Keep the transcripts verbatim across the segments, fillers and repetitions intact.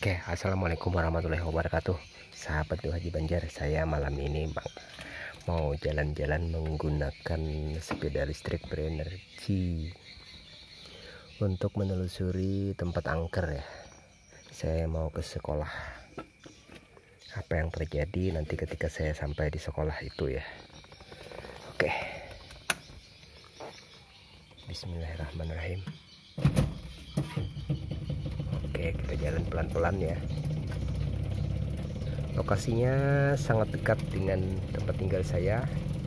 Oke, assalamualaikum warahmatullahi wabarakatuh. Sahabat Doa Haji Banjar, saya malam ini bang mau jalan-jalan menggunakan sepeda listrik berenergi untuk menelusuri tempat angker ya. Saya mau ke sekolah. Apa yang terjadi nanti ketika saya sampai di sekolah itu ya. Oke. Bismillahirrahmanirrahim. Oke, kita jalan pelan-pelan ya. Lokasinya sangat dekat dengan tempat tinggal saya.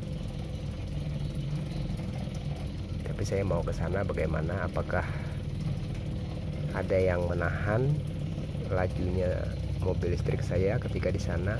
Tapi saya mau ke sana bagaimana? Apakah ada yang menahan lajunya mobil listrik saya ketika di sana?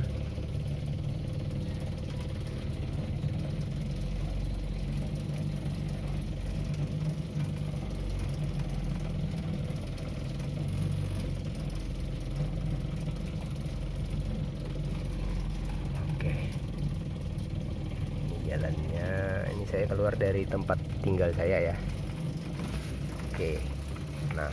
Jalannya ini saya keluar dari tempat tinggal saya ya. Oke, nah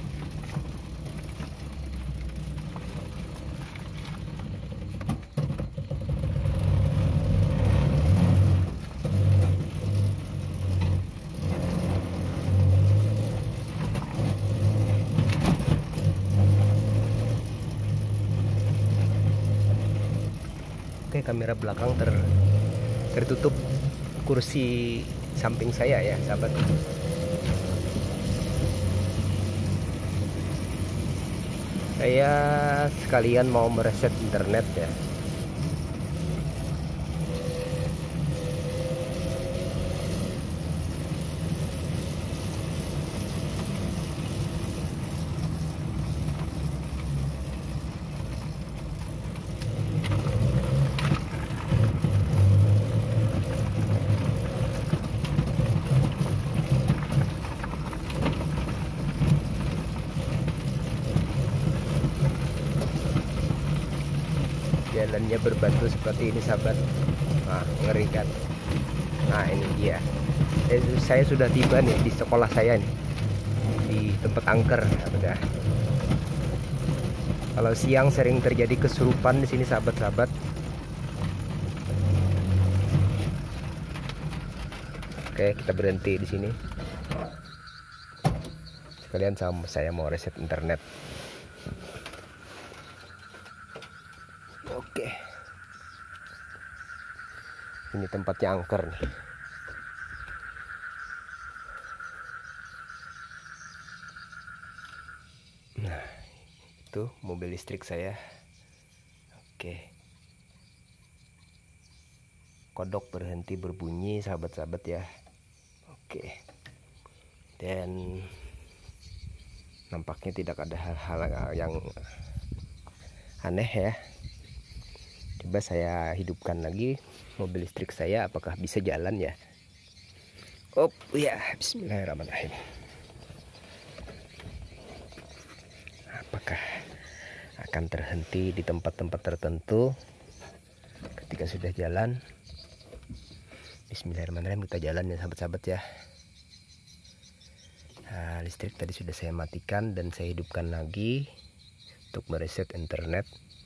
oke, kamera belakang ter tertutup kursi samping saya ya sahabat. Saya sekalian mau mereset internet ya. Jalannya berbatu seperti ini sahabat. Nah, ngeri kan. Nah, ini dia. Eh, saya sudah tiba nih di sekolah saya nih, di tempat angker sahabat. Kalau siang sering terjadi kesurupan di sini sahabat-sahabat. Oke, kita berhenti di sini. Sekalian sama saya mau reset internet. Oke, ini tempatnya angker nih. Nah, itu mobil listrik saya. Oke, kodok berhenti berbunyi sahabat-sahabat ya. Oke, dan nampaknya tidak ada hal-hal yang aneh ya. Coba saya hidupkan lagi mobil listrik saya, apakah bisa jalan ya? Oh ya, bismillahirrahmanirrahim. Apakah akan terhenti di tempat-tempat tertentu ketika sudah jalan? Bismillahirrahmanirrahim, kita jalan ya sahabat-sahabat ya. Nah, listrik tadi sudah saya matikan dan saya hidupkan lagi untuk mereset internet.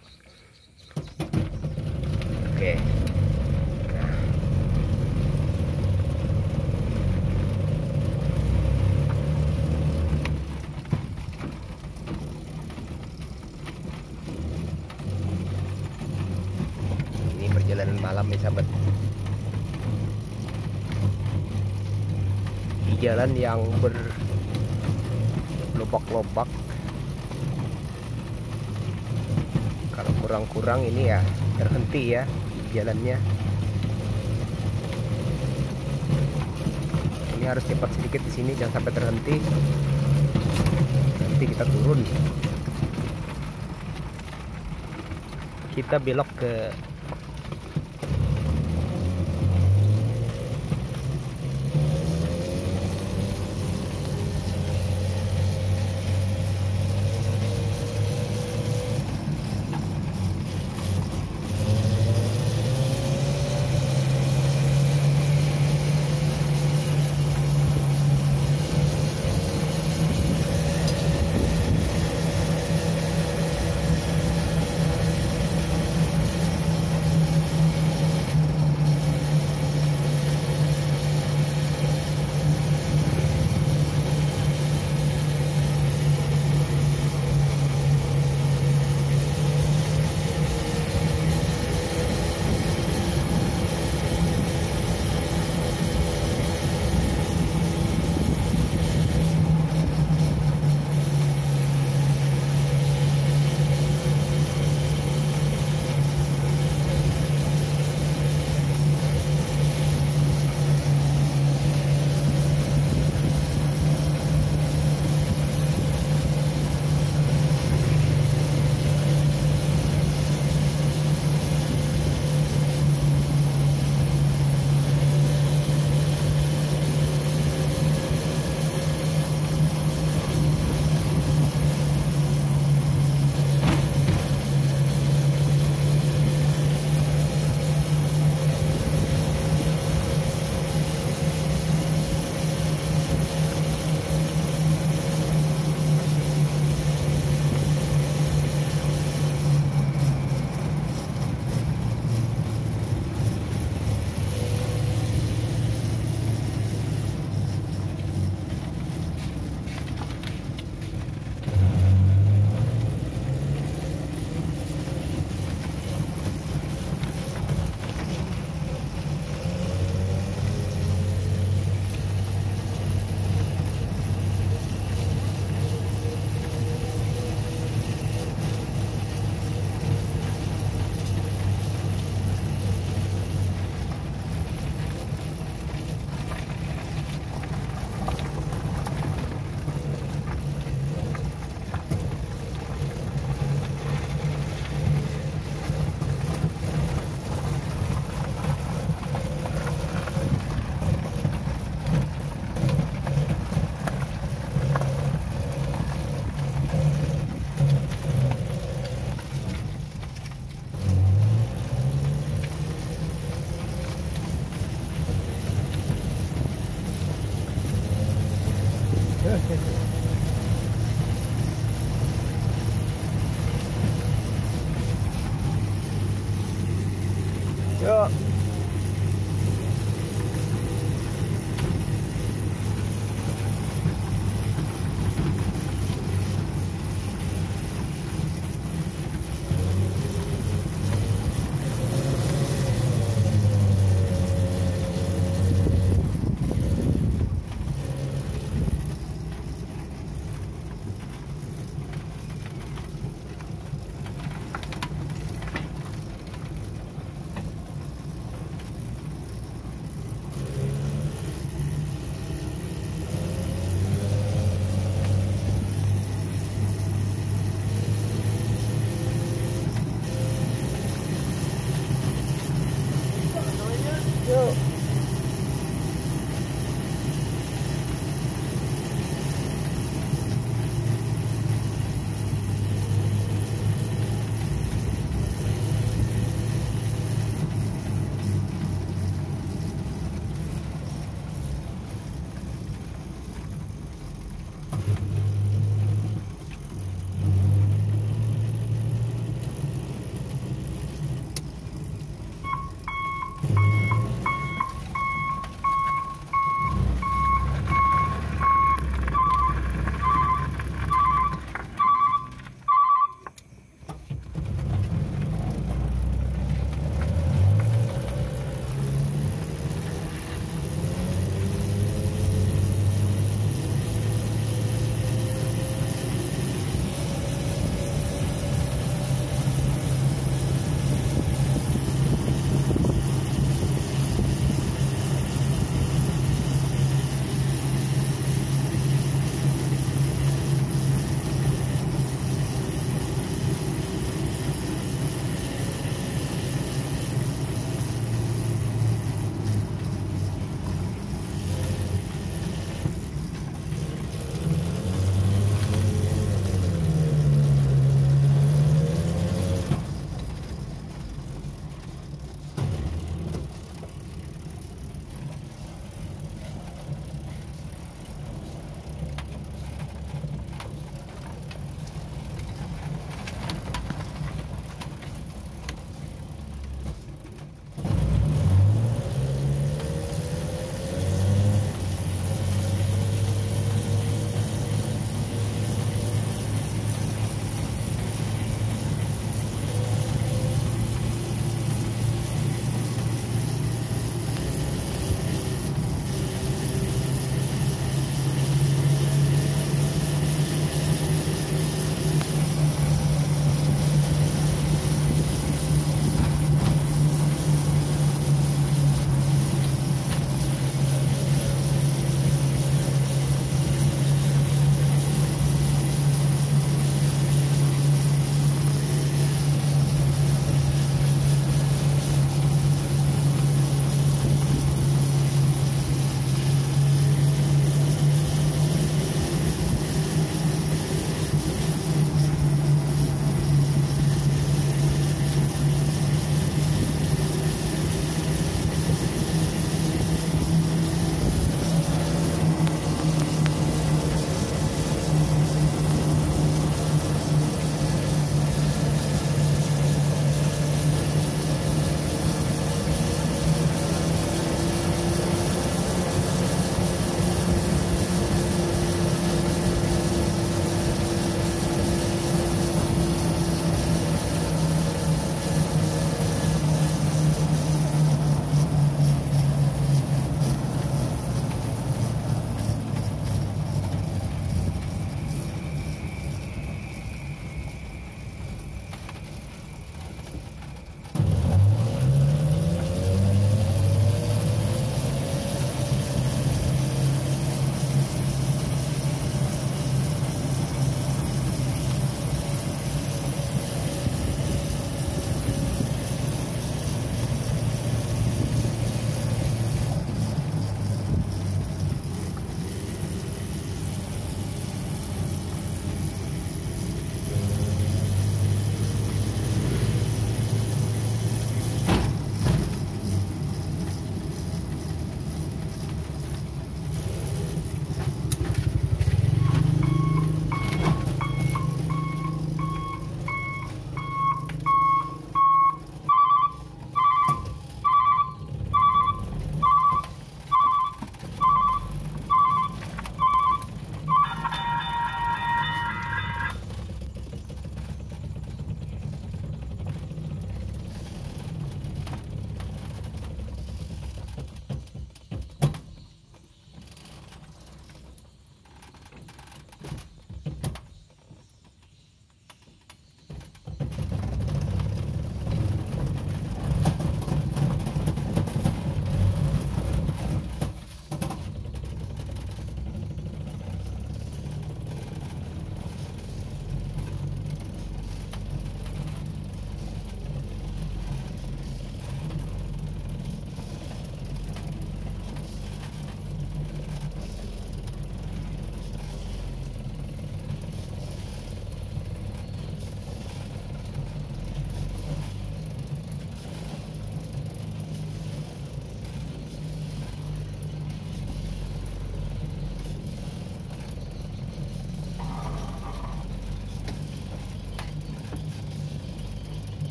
Oke, nah. Ini perjalanan malam ya sahabat. Di jalan yang berlobak-lobak. Kalau kurang-kurang ini ya terhenti ya jalannya. Ini harus cepat sedikit di sini, jangan sampai terhenti. Nanti kita turun. Kita belok ke